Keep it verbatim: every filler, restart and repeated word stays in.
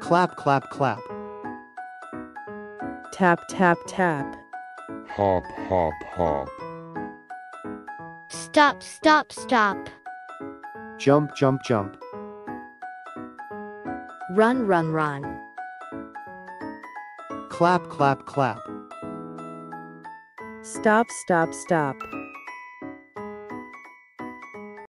Clap, clap, clap. Tap, tap, tap. Hop, hop, hop. Stop, stop, stop. Jump, jump, jump. Run, run, run. Clap, clap, clap. Stop, stop, stop.